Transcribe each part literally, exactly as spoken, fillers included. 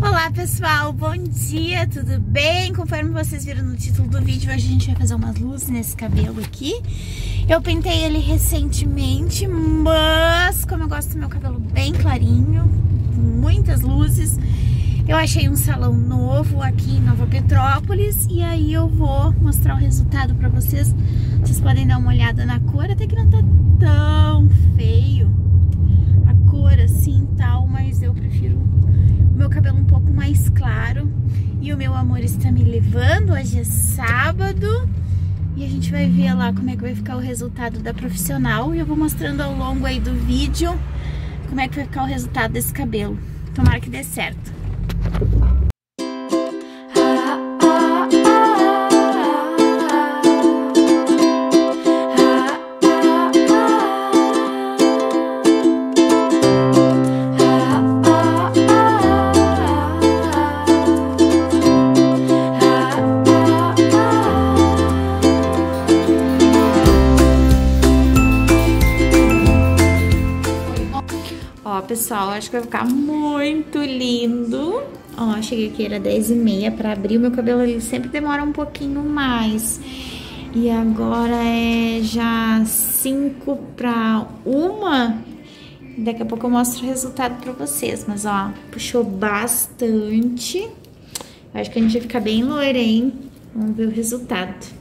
Olá pessoal, bom dia, tudo bem? Conforme vocês viram no título do vídeo, hoje a gente vai fazer umas luzes nesse cabelo aqui. Eu pintei ele recentemente, mas como eu gosto do meu cabelo bem clarinho, com muitas luzes, eu achei um salão novo aqui em Nova Petrópolis e aí eu vou mostrar o resultado pra vocês. Vocês podem dar uma olhada na cor, até que não tá tão feio a cor assim e tal, mas eu prefiro o meu cabelo um pouco mais claro. E o meu amor está me levando, hoje é sábado e a gente vai ver lá como é que vai ficar o resultado da profissional. E eu vou mostrando ao longo aí do vídeo como é que vai ficar o resultado desse cabelo. Tomara que dê certo. Ó, pessoal, acho que vai ficar muito lindo. Ó, cheguei aqui, era dez e meia pra abrir. O meu cabelo, ele sempre demora um pouquinho mais. E agora é já cinco pra uma. Daqui a pouco eu mostro o resultado pra vocês. Mas, ó, puxou bastante. Acho que a gente vai ficar bem loira, hein? Vamos ver o resultado.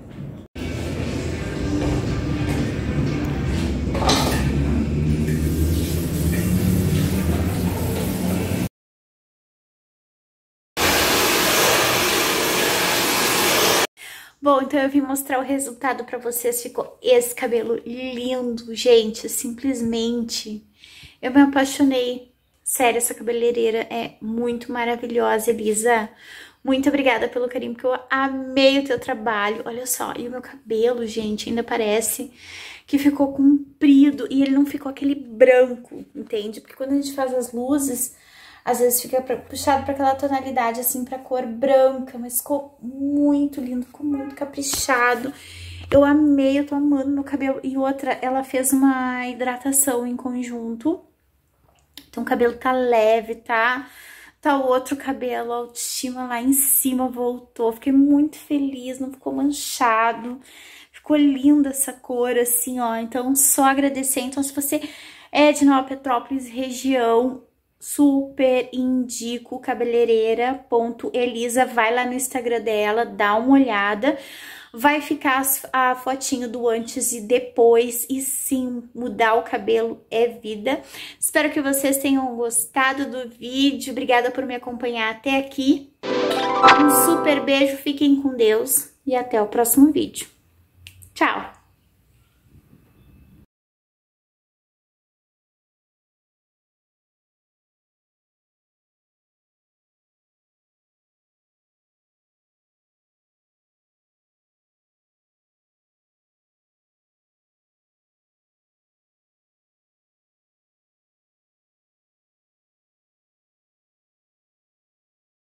Bom, então eu vim mostrar o resultado pra vocês. Ficou esse cabelo lindo, gente, simplesmente. Eu me apaixonei. Sério, essa cabeleireira é muito maravilhosa, Elisa. Muito obrigada pelo carinho, porque eu amei o teu trabalho. Olha só, e o meu cabelo, gente, ainda parece que ficou comprido e ele não ficou aquele branco, entende? Porque quando a gente faz as luzes, às vezes fica pra, puxado para aquela tonalidade, assim, pra cor branca, mas ficou muito lindo, ficou muito caprichado. Eu amei, eu tô amando meu cabelo. E outra, ela fez uma hidratação em conjunto. Então o cabelo tá leve, tá? Tá o outro cabelo, a autoestima lá em cima voltou. Fiquei muito feliz, não ficou manchado. Ficou linda essa cor, assim, ó. Então, só agradecer. Então, se você é de Nova Petrópolis, região, super indico cabeleireira ponto elisa, vai lá no Instagram dela, dá uma olhada, vai ficar a fotinho do antes e depois, e sim, mudar o cabelo é vida. Espero que vocês tenham gostado do vídeo, obrigada por me acompanhar até aqui, um super beijo, fiquem com Deus e até o próximo vídeo. Tchau!